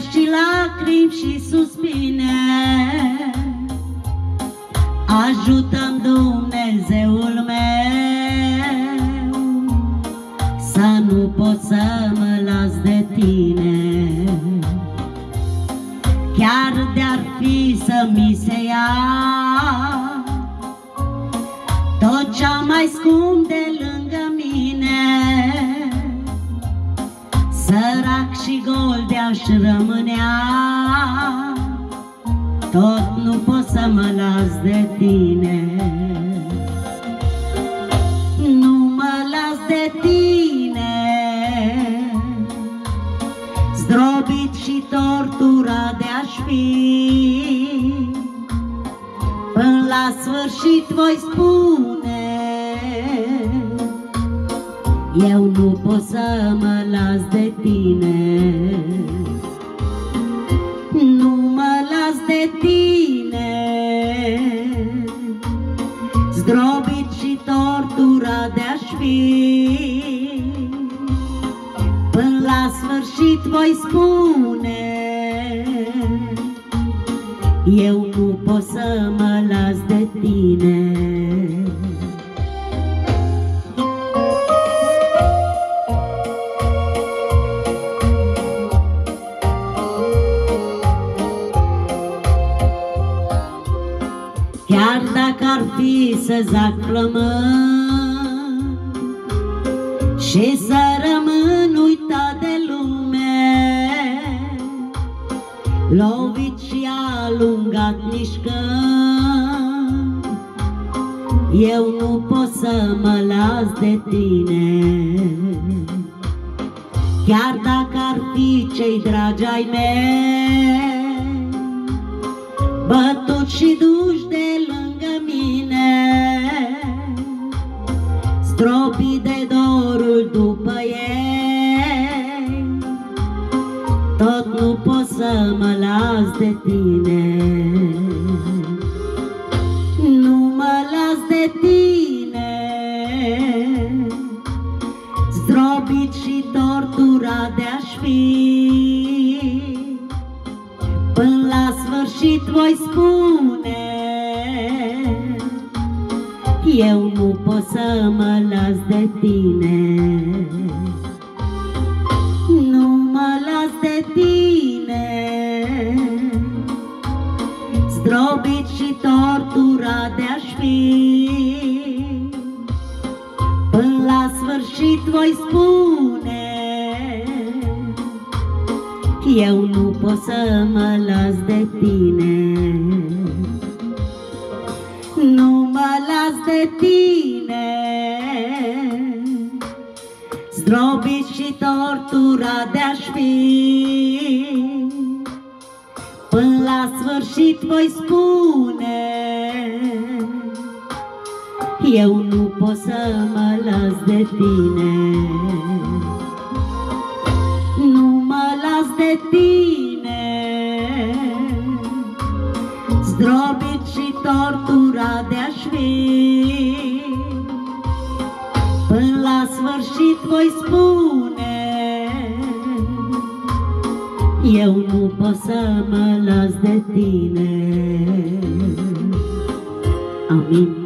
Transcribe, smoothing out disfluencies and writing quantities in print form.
și lacrimi și suspine. Ajută-mi, Dumnezeul meu, să nu pot să mă las de tine. Chiar de-ar fi să mi se ia tot ce-am mai scump de lângă mine, sărac și gol de-aș rămânea, tot nu pot să mă las de tine. Nu mă las de tine, zdrobit și torturat de-aș fi. Până la sfârșit voi spune, eu nu pot să mă las de tine. Nu mă las de tine, zdrobit și torturat de-aș fi. Până la sfârșit voi spune, eu nu pot să mă las de tine. Chiar dacă ar fi să zac flămând și să rămân uitat de lume, lovit și alungat mișcând, eu nu pot să mă las de tine. Chiar dacă ar fi cei dragi ai mei, bătuți și duși de lângă mine, stropii de dorul după ei, tot nu pot să mă las de tine. Nu mă las de tine, zdrobit și torturat de-aș fi. Până la sfârșit voi spune, eu nu pot să mă las de tine. Nu mă las de tine, zdrobit și torturat de-aș fi. Până la sfârșit voi spune, eu nu pot să mă las de tine. Nu mă las de tine, zdrobit și torturat de-aș fi. Până la sfârșit voi spune, eu nu pot să mă las de tine. Nu mă las de tine, zdrobit și torturat de-aș fi. Până la sfârșit voi spune, eu nu pot să mă las de tine. Amin.